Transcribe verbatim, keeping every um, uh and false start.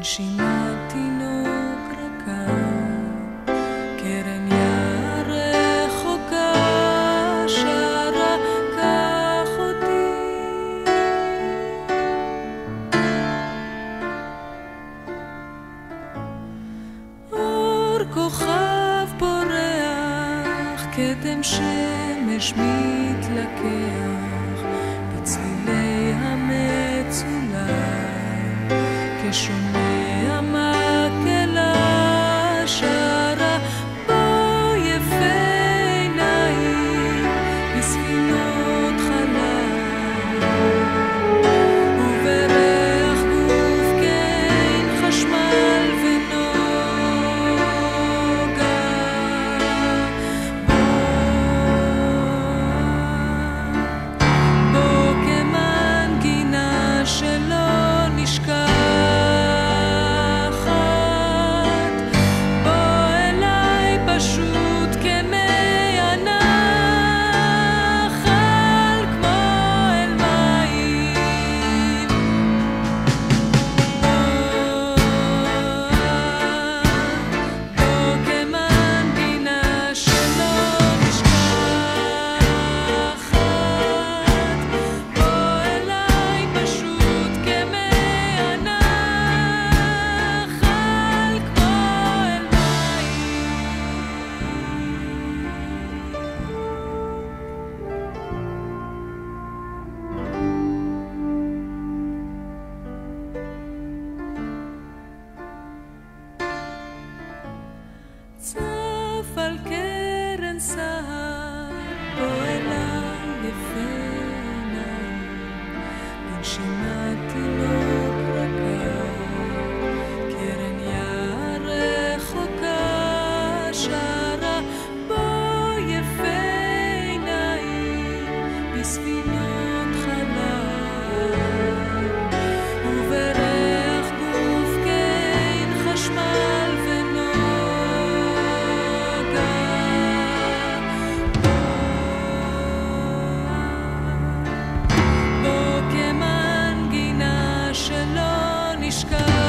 בנשימת תינוק רכה, קרן יער רחוקה שרה קח אותי. אור כוכב פורח, כתם שמש מתלקח בצלילי המצולה, כשומע מקהלה שרה בו יפה עיניים בספינות חלל, ובריח גוף כן חשמל ונוגה בו, בו כמנגינה שלא נשכח, צף על קרן סהר פועלה לפנה, בנשימת תינוק רכה, קרן יער רחוקה שרה בו יפה עיניים בספינות חלל, ובריח גוף כן חשמל שלא נשכח.